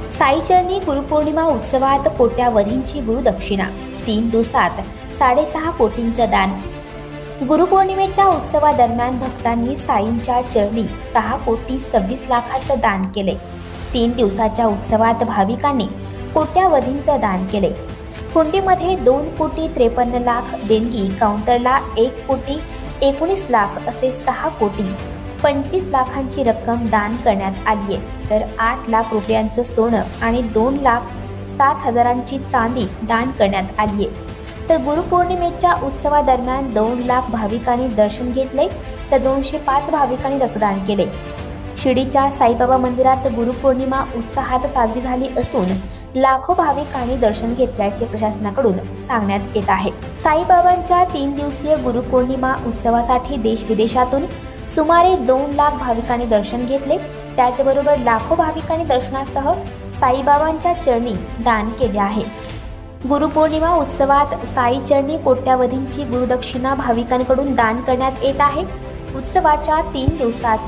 साईचरणी गुरुपौर्णिमा उत्सवात कोट्यावधींची गुरुदक्षिणा, 3 दिवसात 6.5 कोटींचं दान। गुरुपौर्णिमेच्या उत्सवादरम्यान भक्तांनी साईंच्या चरणी 6.26 लाखाचं दान केले। 3 दिवसाच्या उत्सवात भाविकांनी कोट्यावधींचं दान केले। हुंडीमध्ये 2.53 लाख देणगी, काउंटरला 1.19 लाख असे 6.25 लाखांची रक्कम दान करण्यात आली आहे, तर 8 लाख रुपयांचं सोनं आणि 2,07,000ची चांदी दान करण्यात आली आहे। तर गुरुपौर्णिमेच्या उत्सवादरम्यान 2 लाख भाविकांनी दर्शन घेतले, तर 205 भाविकांनी रक्तदान केले। शिर्डीच्या साईबाबा मंदिरात गुरुपौर्णिमा उत्साहात साजरी झाली असून लाखो भाविकांनी दर्शन घेतल्याचे प्रशासनाकडून सांगण्यात येत आहे। साईबाबांच्या 3 दिवसीय गुरुपौर्णिमा उत्सवासाठी देश-विदेशातून सुमारे 2 लाख भाविकांनी दर्शन घेतले। त्याचबरोबर लाखो भाविकांनी दर्शनासह साईबाबांच्या चरणी दान केले आहे। गुरुपौर्णिमा उत्सवात साईचरणी कोट्यावधींची गुरुदक्षिणा भाविकांकडून दान करण्यात येत आहे। उत्सवाच्या 3 दिवसात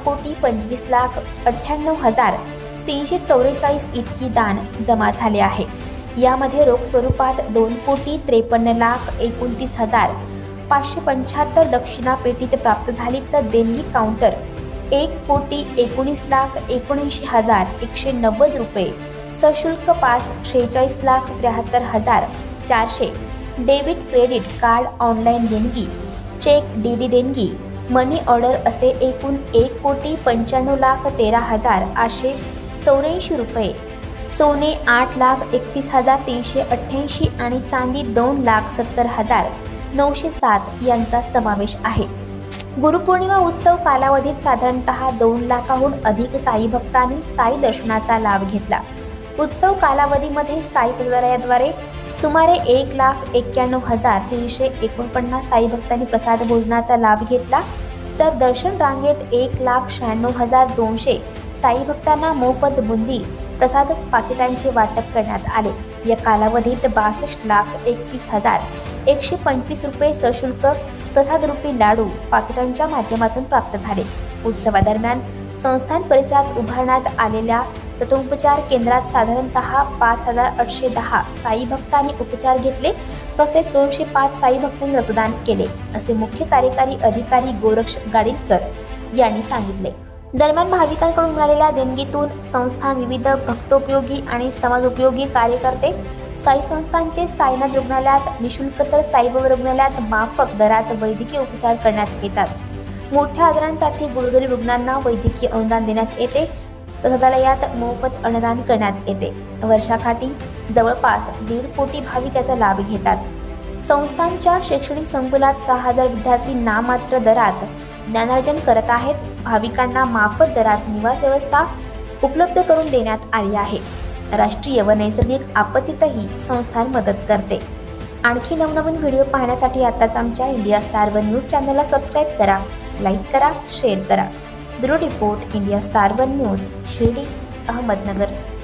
6,25,98,344 इतकी दान जमा झाले आहे। यामध्ये रोख स्वरूपात 2,53,29,575 दक्षिणा पेटीत प्राप्त झाली, तर देणगी काउंटर 1,19,79,190 रुपये, सशुल्क pass 46,73,400, debit credit card, online देणगी, चेक, डीडी देणगी, मनी ऑर्डर असे एकूण 1,13,13,884 रुपये, सोने 8,31,388 आणि चांदी 2,70,907 यांचा समावेश आहे। गुरुपौर्णिमा उत्सव कालावधीत साधारणतः 2 लाखाहून अधिक साई भक्तांनी साई दर्शनाचा लाभ घेतला। उत्सव कालावधीमध्ये साई प्रसादालयाद्वारे सुमारे 1,91,349 साई भक्तांनी प्रसाद भोजनाचा लाभ घेतला, तर दर्शन रांगेत 1,96,200 साई भक्तांना मोफत बुंदी प्रसाद पाकिटांचे वाटप करण्यात आले। या कालावधीत 62,31,125 रुपये सशुल्क प्रसादरूपी लाडू पाकिटांच्या माध्यमातून प्राप्त झाले। उत्सवादरम्यान संस्थान परिसरात उभारण्यात आलेल्या प्रथमोपचार केंद्रात साधारणतः 5,810 साई भक्तांनी उपचार घेतले, तसेच 205 साई भक्तांनी रक्तदान केले, असे मुख्य कार्यकारी अधिकारी गोरक्ष गाडीलकर यांनी सांगितले। दरम्यान भाविकांकडून मिळालेल्या देणगीतून संस्थान विविध भक्तोपयोगी आणि समाजोपयोगी कार्य करते। साई संस्थानचे साईनाथ रुग्णालयात निःशुल्क, तर साईबाबा रुग्णालयात माफक दरात वैद्यकीय उपचार करण्यात येतात। मोठ्या आजारांसाठी गुरुगरीब रुग्णांना वैद्यकीय अनुदान देण्यात येते। प्रसादालयात मोफत अन्नदान करण्यात येते। वर्षाकाठी जवळपास 1.5 कोटी भाविक याचा लाभ घेतात। संस्थानच्या शैक्षणिक संकुलात 6,000 विद्यार्थी नाममात्र दरात ज्ञानार्जन करत आहेत। भाविकांना माफक दरात निवास व्यवस्था उपलब्ध करून देण्यात आली आहे। राष्ट्रीय व नैसर्गिक आपत्तीतही संस्थान मदत करते। आणखी नवनवीन व्हिडिओ पाहण्यासाठी आताच आमच्या इंडिया स्टार वन न्यूज चॅनलला सबस्क्राईब करा, लाईक करा, शेअर करा। Bureau report, India Star One News, Shirdi, Ahmednagar.